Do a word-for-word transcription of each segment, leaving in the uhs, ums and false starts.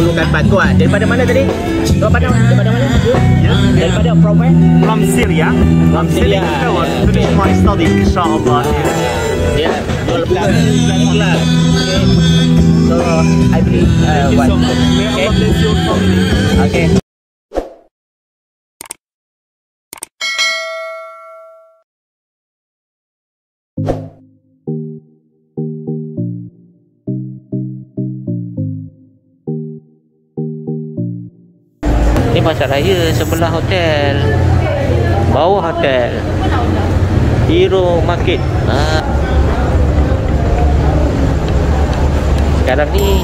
perlukan bantuan. Daripada mana tadi? Tuan Padang, daripada mana? Ya. Daripada from where? From Syria. From Syria. To finish my study, inshallah. Ya, jual bunga sembilan bulan. Okay. So, I believe uh, what? Okay. Okay. Ini pasar raya sebelah hotel, bawah hotel, Hero Market. Ha. Sekarang ni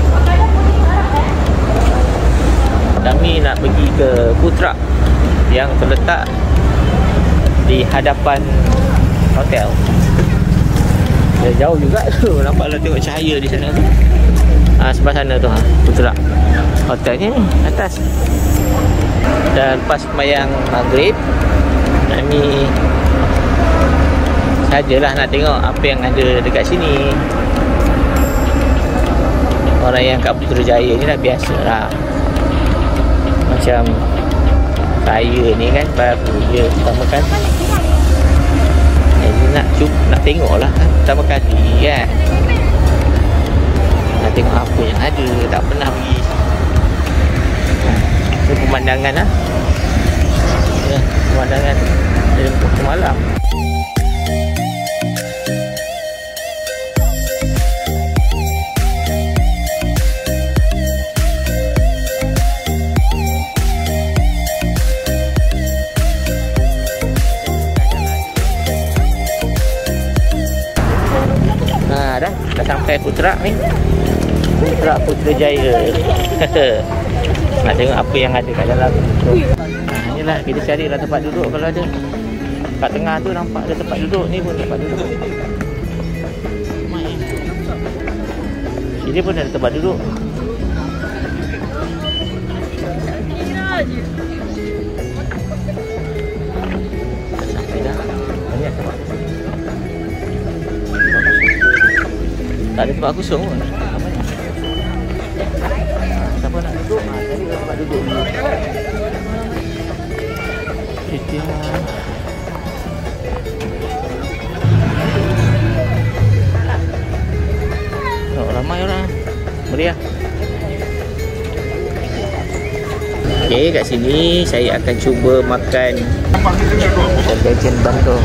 kami nak pergi ke food truck yang terletak di hadapan hotel. Dia jauh juga tu, nampaklah tengok cahaya di sana tu. Ha, sebelah sana tu ha, food truck. Hotelnya ni atas. Dan lepas sembahyang maghrib, kami sajalah nak tengok apa yang ada dekat sini. Orang yang kat Putrajaya ni dah biasa lah. Macam saya ni kan baru je pertama kali. Jadi nak cuba, nak tengok lah pertama kali kan. Nak tengok apa yang ada, tak pernah pergi. Ini pemandangan lah. Ya, pemandangan dari waktu malam. Nah, dah, dah sampai food truck ni. Food truck Putrajaya. Nak tengok apa yang ada kat dalam tu. Nah, inilah kita carilah tempat duduk kalau ada. Kat tengah tu nampak ada tempat duduk, ni pun tempat duduk. Sini pun ada tempat duduk. Sampai dah. Banyak tempat. Tak ada tempat kosong pun. Siapa nak duduk? Ha, cari tempat duduk dulu. Itu oh, ramai orang. Meriah. Okey, kat sini saya akan cuba makan legend Bandung.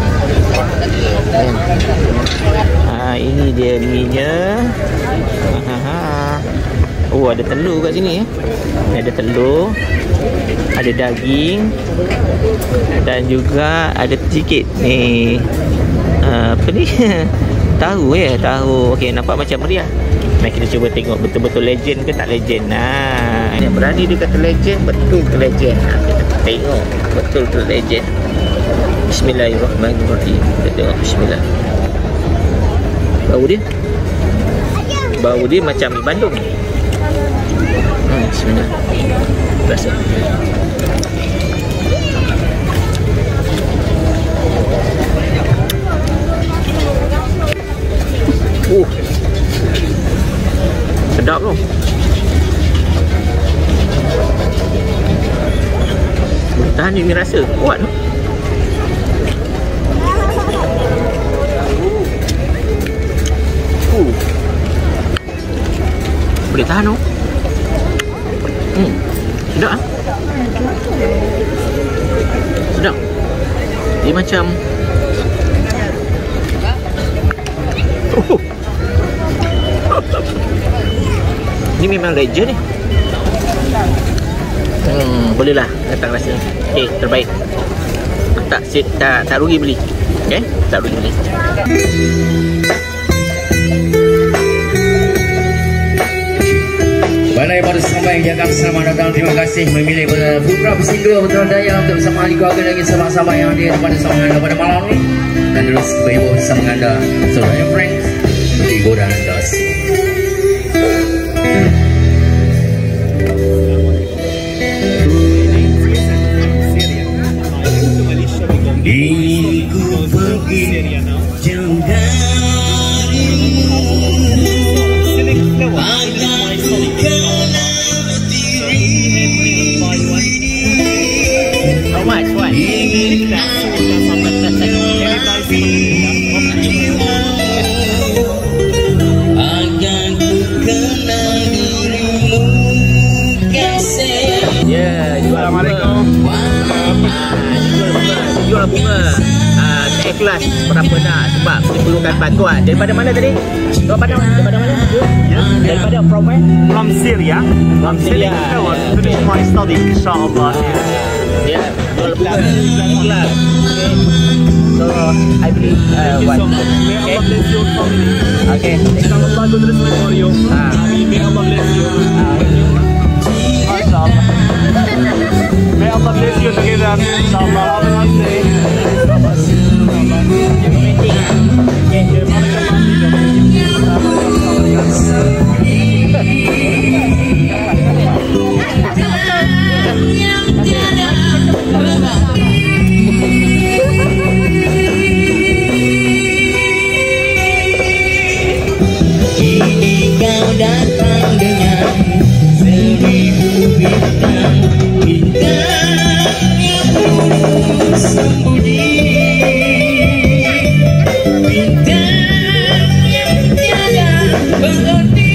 Ha, ini dia mie-nya. Ha ha. Oh, ada telur kat sini eh. Ada telur, ada daging dan juga ada sikit ni uh, apa ni? Tahu ya, tahu. Okey, nampak macam meriah. Mari kita cuba tengok betul-betul legend ke tak legend. Nah, yang berani dia kata legend, betul ke legend. Nah, kita tengok betul ke legend. Bismillahirrahmanirrahim. Kita tengok bismillah. Bau dia. Bau dia macam mie Bandung. Hmm, bismillah. Rasa. Uh. Sedap tu. Tahan ni rasa kuat tu. Uh. Boleh tahan tu. Hmm. Sedap ah. Sedap. Dia macam oh. Ni memang legend ni. Hmm, bolehlah datang rasa. Okey, terbaik. Tak sit tak tak rugi beli. Okey, tak rugi beli. Balai pada sampai jaga selamat datang. Terima kasih memilih pada Putra Bersinggah Putrajaya untuk bersama ahli keluarga lagi sama-sama yang hadir pada sama anda pada malam ni. Dan terus beribu bersama anda saudara yang friends di Godan anda. Iku pergi jauh darimu, agak ku kenal Assalamualaikum. Jual bunga, jual bunga. Ah, saya ikhlas berapa nak sebab diperlukan bantuan. Daripada mana tadi? Daripada mana? Daripada mana? Yes. Daripada from where? From Syria. From Syria. I finish my study, inshallah. Ya, jual bunga. Ikhlas. Okay. So, I believe uh, what? May Allah bless your family. Okay. Inshallah, good respect for you. Ah. May Allah bless you. Ah, Inshallah. May Allah bless you together. Inshallah. Have a nice day. Kini kau datang dengan seribu bintang, bintang yang tulus sembunyi, bintang yang tiada berhenti.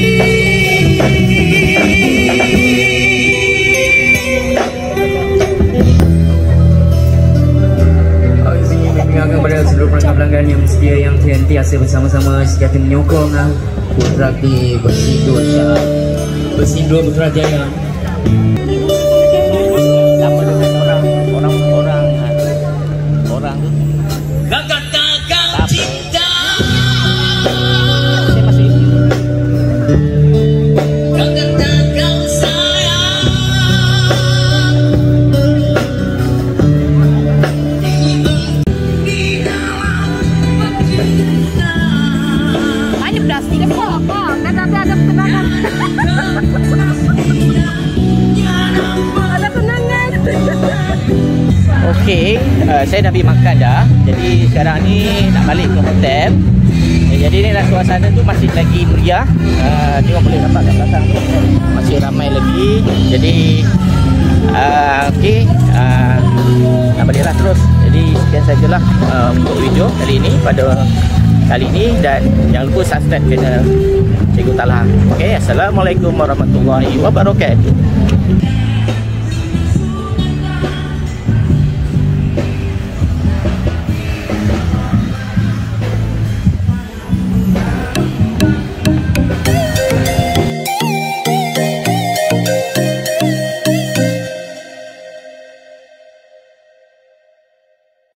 Mengingatkan kepada seluruh pelanggan-pelanggan yang setia yang sentiasa bersama-sama sejati menyokong Putra di Bersindur Syah Bersindur Putrajaya. sama dengan orang orang orang orang tu. Katakan cinta, Saya masih katakan sayang, di dalam cinta. Ada plastik apa? Apa? Kan ada ada kenangan. Ada kenangan. okey, uh, saya dah pergi makan dah. Jadi sekarang ni nak balik ke hotel. Eh, jadi ni lah suasana tu masih lagi meriah. Uh, tengok boleh nampak kat belakang tu masih ramai lagi. Jadi uh, okey, uh, nak baliklah terus. Jadi sekian sajalah uh, untuk video kali ini pada kali ini, dan jangan lupa subscribe channel Cikgu Talha. Okey, assalamualaikum warahmatullahi wabarakatuh.